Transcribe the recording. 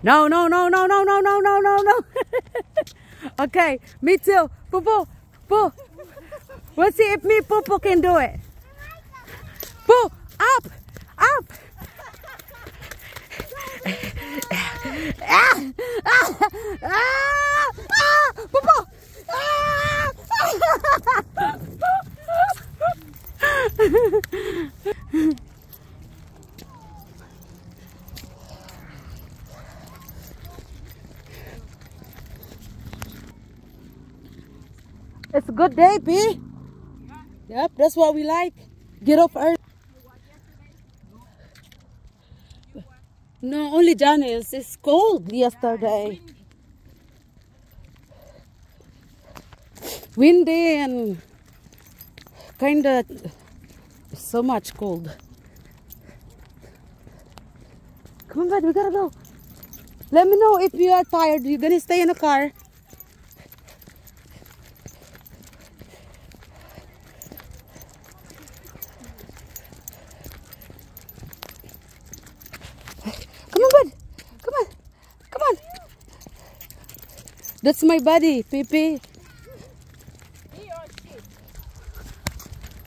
No, no, no, no, no, no, no, no, no, no. Okay, me too. Poo poo, poo. We'll see if me poo poo can do it. Poo, up, up. Ah, ah, ah, ah, poo poo. Ah. It's a good day, P. Yep, that's what we like. Get up early. No, only Janice. It's cold yesterday. Windy and kind of so much cold. Come on, bud, we gotta go. Let me know if you are tired. You're gonna stay in the car. Come on, bud. Come on. Come on. That's my buddy, Pee.